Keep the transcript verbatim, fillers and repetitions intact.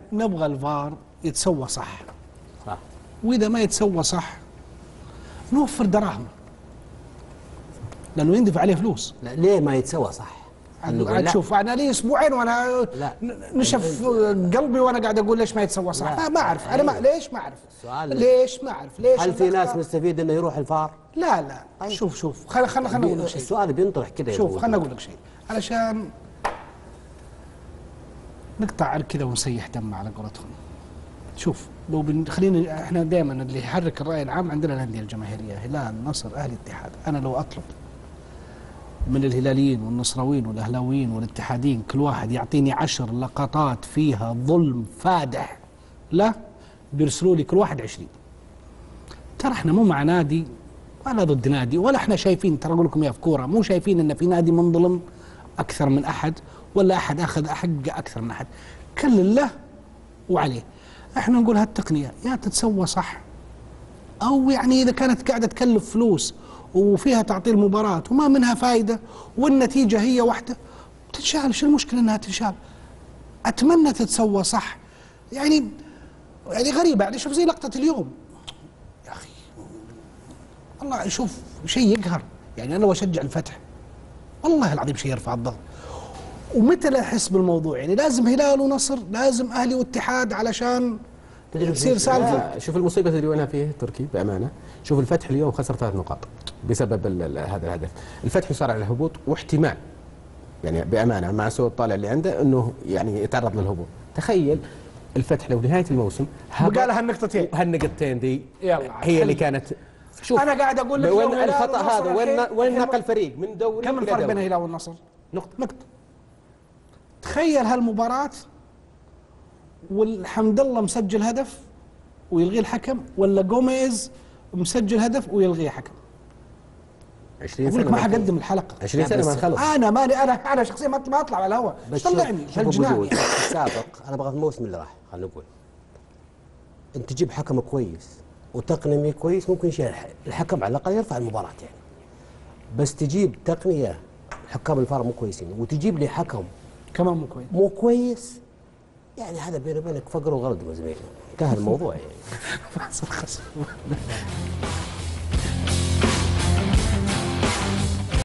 نبغى الفار يتسوى صح. صح. واذا ما يتسوى صح نوفر دراهم لانه يندفع عليه فلوس. لا ليه ما يتسوى صح؟ عاد شوف انا لي اسبوعين وانا لا. نشف قلبي وانا قاعد اقول ليش ما يتسوى صح. لا. ما اعرف انا ما ليش ما اعرف ليش ما اعرف ليش. هل في ناس مستفيد انه يروح الفار؟ لا لا طيب. شوف شوف خلينا خلينا خلينا اقول لك شيء. السؤال بينطرح كذا. شوف خلينا اقول لك شيء علشان نقطع كذا ونسيح دم على قولتهم. شوف لو بن... خلينا احنا دائما اللي يحرك الراي العام عندنا الانديه الجماهيريه، هلال، نصر، اهلي، اتحاد. انا لو اطلب من الهلاليين والنصراويين والاهلاويين والاتحادين كل واحد يعطيني عشر لقطات فيها ظلم فادح لا بيرسلوا لي كل واحد عشرين. ترى احنا مو مع نادي ولا ضد نادي، ولا احنا شايفين، ترى اقول لكم اياها في كوره، مو شايفين ان في نادي منظلم اكثر من احد ولا احد اخذ حقه اكثر من احد. كل له وعليه. احنا نقول هالتقنيه يا تتسوى صح، او يعني اذا كانت قاعده تكلف فلوس وفيها تعطيل مباراة وما منها فائدة والنتيجة هي واحدة تتشال. شو المشكلة انها تتشال؟ اتمنى تتسوى صح. يعني يعني غريبة، يعني شوف زي لقطة اليوم يا اخي والله شوف شيء يقهر. يعني انا لو اشجع الفتح والله العظيم شيء يرفع الضغط. ومتى لا احس بالموضوع؟ يعني لازم هلال ونصر، لازم اهلي واتحاد علشان تصير سالفة. شوف المصيبة اللي وينها فيه تركي بأمانة. شوف الفتح اليوم خسر ثلاث نقاط بسبب هذا الهدف. الفتح يصارع على الهبوط واحتمال يعني بأمانة مع سوء الطالع اللي عنده انه يعني يتعرض للهبوط. تخيل الفتح لو نهاية الموسم بقى لها النقطتين هالنقطتين دي يلا هي اللي كانت. شوف انا قاعد اقول لك وين الخطأ هذا؟ وين وين نقل فريق من دوري؟ كم الفرق بين الهلال والنصر؟ نقطة. نقطة. تخيل هالمباراة والحمد لله مسجل هدف ويلغي الحكم، ولا جوميز مسجل هدف ويلغي حكم. عشرين سنة ما حقدم الحلقة. عشرين سنة ما خلص. أنا مالي أنا أنا شخصيا ما أطلع على الهواء. بس طلعني الجنان. السابق أنا بغض الموسم اللي راح خلينا نقول أنت تجيب حكم كويس وتقنية كويس ممكن يشيل الحكم على الأقل يرفع المباراة يعني. بس تجيب تقنية حكام الفار مو كويسين وتجيب لي حكم كمان مو كويس مو كويس يعني هذا بيني وبينك فقر وغلط يا زميلي. انتهى الموضوع يعني.